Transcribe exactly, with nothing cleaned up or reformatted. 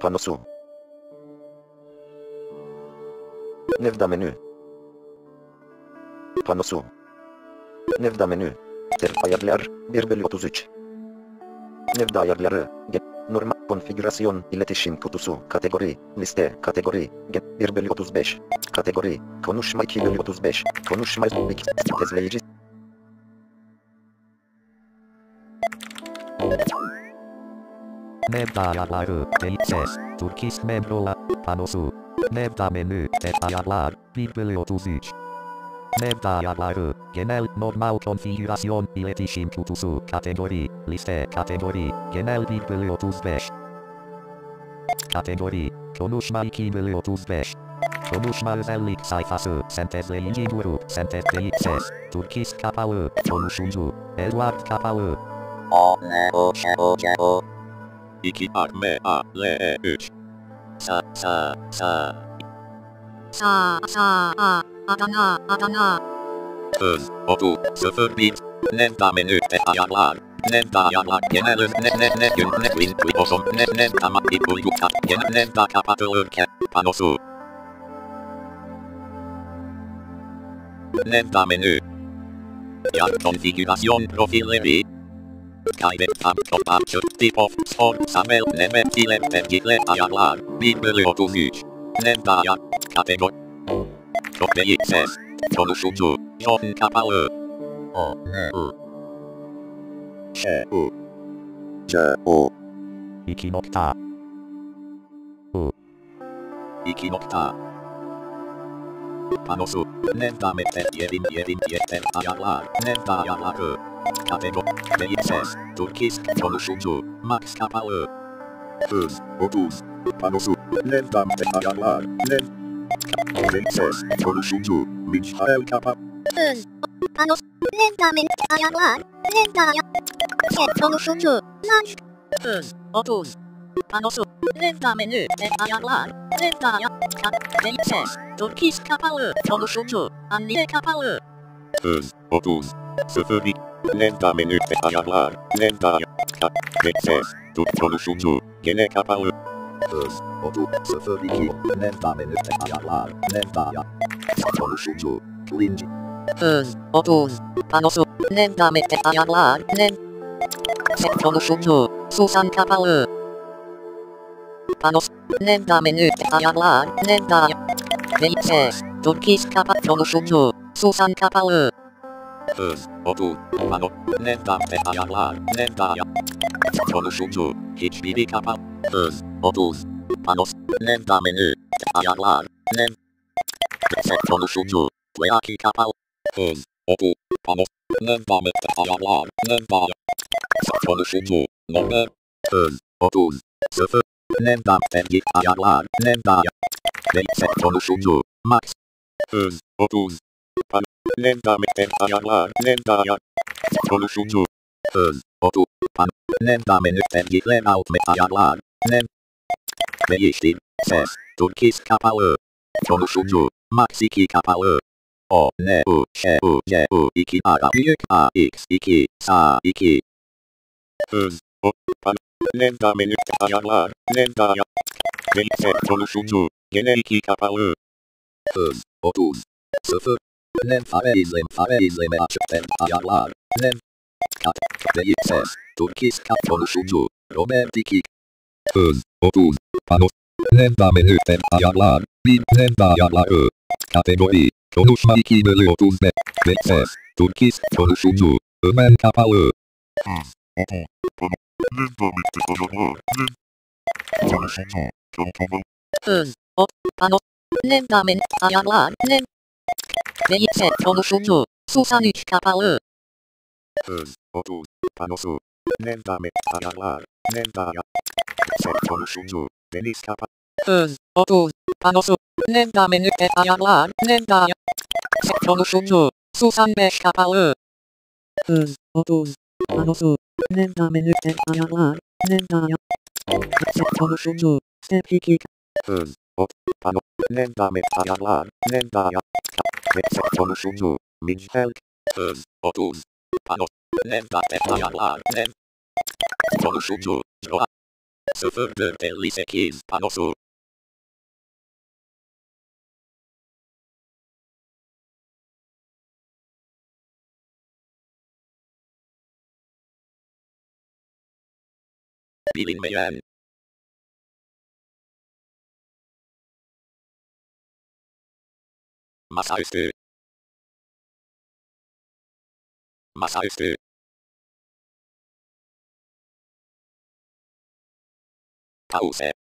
Panosu. Nevda menü. Panosu. Nevda menü. Terf ayarlar bir bölü otuz üç. Nevda ayarları. Gen normal konfigürasyon iletişim kutusu. Kategori. Liste. Kategori. Gen bir bölü otuz beş. Kategori. Konuşma iki bölü otuz beş. Konuşma izleyici. Nevda ayarları. Teyit ses. Turkist Memrola. Panosu. Nevda menü. Terf ayarlar bir bölü otuz üç. Nevda ayarları. Genel normal konfigürasyon iletişim kutusu. Kategori. Liste. Kategori. Genel bir bölü otuz beş. Kategori. Konuşma iki bölü otuz beş. Konuşma özellik sayfası. Sentezleyici grup. Sentezleyici ses. Turkist kapalı. Konuşucu. Edward kapalı. O N O Ş O C O iki A M A L E üç Sa sa sa Sa sa a Adana Adana Hız otuz sıfır bir Nevda menü ve ayarlar Nevda ayarlar genel öz ne ne ne gün ne win olsun ne ne ama bir uygulama genel nevda kapatılırken panosu Nevda menü Yar konfigürasyon profilleri Kaydet tab top açık tip of spor samel neme ile tercihle ayarlar bir bölü otuz üç Nevda ayar kategori Çok değil ses konuşucu John kapalı O N U Ş U C U iki nokta. U. iki nokta Panosu Nevda meter yerim yerim yeter ayarlar Nevda ayarları Kategori Değil ses Turkist konuşucu Max kapalı Hız otuz Panosu Nevda meter ayarlar Nev Değil ses konuşucu Michael kapalı Hız Panos Nevda menü ayarlar Nevda ayar Set konuşucu Launch Hız otuz Panosu Nevda menü ve ayarlar Nevda ayar Değil ses Turkist kapalı Konuşucu Anne kapalı Hız otuz sıfır iki Nevda menü ve ayarlar Nevda ayar Değil ses Türk konuşucu Gene kapalı Hız otuz sıfır iki Nevda menü ve ayarlar Nevda ayar Konuşucu Klinci Hız otuz Panosu Nevda menü ve ayarlar Nev Set konuşucu Susan kapalı Panos Nevda menü ve ayarlar Nevda ayar Değil ses Turkist kapalı Konuşucu Susan kapalı Hız otuz Pano Nevda ve ayarlar Nevda ayar Konuşucu Hiçbiri kapalı Hız otuz Panos Nevda menü ayarlar Nev Set konuşucu Plaki kapalı Hız otuz Panos Nevda ve ayarlar Nevda ayar Set konuşucu Number Hız otuz sıfır Nevda tercih ayarlar Nevda ayar Set konuşucu Max Hız otuz Pano Nevda meter ayarlar Nevda ayar Konuşucu Hız otuz Pano Nevda menü tercihler alt met ayarlar Nev Değiştir Ses Turkist kapalı Konuşucu Max iki kapalı O N U Ş U C U iki A büyük A X iki Sağ iki Hız otuz Pano Nevda menü ayarlar Nevda ayar Değiştir konuşucu Gene iki kapalı Hız otuz sıfır Nem fare izlem fare izleme açıkten ayarlar Nem Kat Değil ses Turkist kat konuşucu Robert iki Hız otuz Panos Nevda menüden ayarlar Bir Nevda ayarları Kategori Konuşma iki bölü otuz beş Değil ses Turkist konuşucu Ömer kapalı Hız otuz Panos Nevda menüden ayarlar Nem Konuşucu kapalı Hız ot Panos Nevda menü ayarlar Nev Değil set konuşucu Susan üç kapalı Hız otuz Panosu Nevda met ayarlar Nevda ayar Set konuşucu Deniz kapalı Hız otuz Panosu Nevda menü ve ayarlar Nevda ayar Set konuşucu Susan beş kapalı Hız otuz Panosu Nevda menü ve ayarlar Nevda ayar Set konuşucu Step iki Hız ot Pano Nevda met ayarlar Nevda ayar Set konuşucu Michael Hız otuz Pano Nevda met ayarlar Nev Konuşucu Joa Sıfır dört elli sekiz panosu. Bilinmeyen. Masaüstü. Masaüstü. Pause.